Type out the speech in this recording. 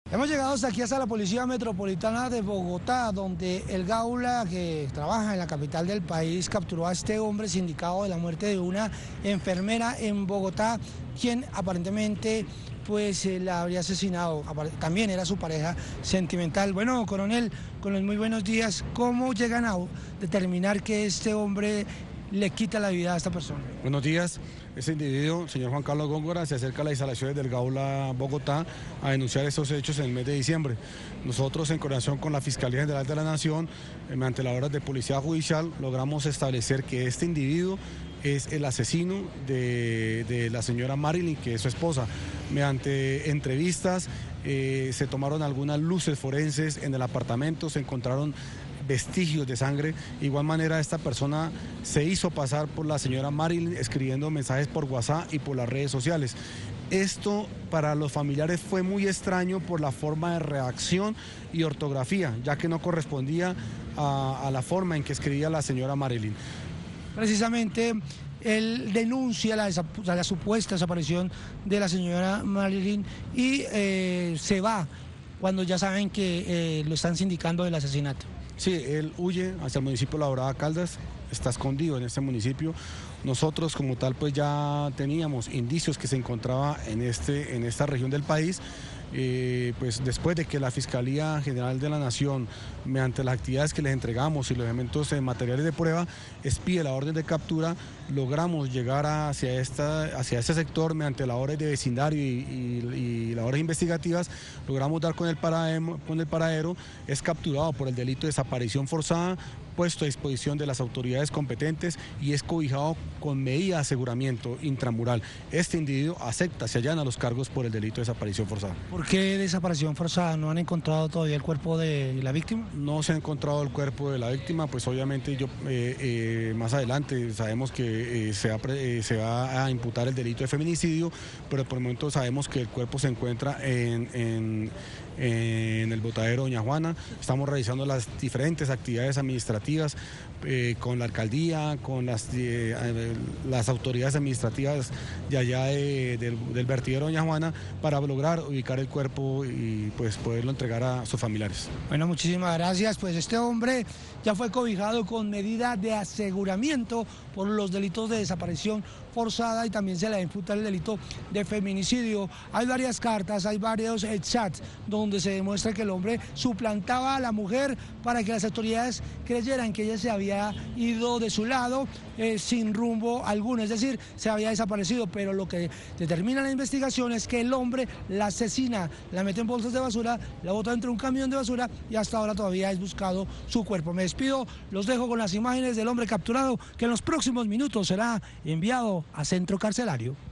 Hemos llegado hasta aquí, hasta la Policía Metropolitana de Bogotá, donde el Gaula, que trabaja en la capital del país, capturó a este hombre sindicado de la muerte de una enfermera en Bogotá, quien aparentemente la habría asesinado. También era su pareja sentimental. Bueno, coronel, con los muy buenos días, ¿cómo llegan a determinar que este hombre le quita la vida a esta persona? Buenos días. Este individuo, señor Juan Carlos Góngora, se acerca a las instalaciones del Gaula Bogotá a denunciar estos hechos en el mes de diciembre. Nosotros, en coordinación con la Fiscalía General de la Nación, mediante labores de policía judicial, logramos establecer que este individuo es el asesino de la señora Marilyn, que es su esposa. Mediante entrevistas se tomaron algunas luces forenses en el apartamento, se encontraron vestigios de sangre. De igual manera, esta persona se hizo pasar por la señora Marilyn escribiendo mensajes por WhatsApp y por las redes sociales. Esto para los familiares fue muy extraño por la forma de redacción y ortografía, ya que no correspondía a la forma en que escribía la señora Marilyn. Precisamente, él denuncia la supuesta desaparición de la señora Marilyn y se va cuando ya saben que lo están sindicando del asesinato. Sí, él huye hacia el municipio de La Dorada Caldas, está escondido en este municipio. Nosotros como tal pues ya teníamos indicios que se encontraba en esta región del país. Pues después de que la Fiscalía General de la Nación, mediante las actividades que les entregamos y los elementos materiales de prueba, expide la orden de captura, logramos llegar hacia este sector mediante labores de vecindario y labores investigativas, logramos dar con el paradero, es capturado por el delito de desaparición forzada, puesto a disposición de las autoridades competentes y es cobijado con medida de aseguramiento intramural. Este individuo acepta, se allana los cargos por el delito de desaparición forzada. ¿Por qué desaparición forzada? ¿No han encontrado todavía el cuerpo de la víctima? No se ha encontrado el cuerpo de la víctima, pues obviamente más adelante sabemos que se va a imputar el delito de feminicidio, pero por el momento sabemos que el cuerpo se encuentra en el botadero Doña Juana. Estamos realizando las diferentes actividades administrativas con la alcaldía, con las autoridades administrativas de allá del vertidero Doña Juana para lograr ubicar el cuerpo y pues poderlo entregar a sus familiares. Bueno, muchísimas gracias. Pues este hombre ya fue cobijado con medida de aseguramiento por los delitos de desaparición forzada y también se le imputa el delito de feminicidio. Hay varias cartas, hay varios chats donde se demuestra que el hombre suplantaba a la mujer para que las autoridades creyeran que ella se había ido de su lado sin rumbo alguno, es decir, se había desaparecido, pero lo que determina la investigación es que el hombre la asesina, la mete en bolsas de basura, la bota dentro de un camión de basura y hasta ahora todavía es buscado su cuerpo. Me despido, los dejo con las imágenes del hombre capturado que en los próximos minutos será enviado a centro carcelario.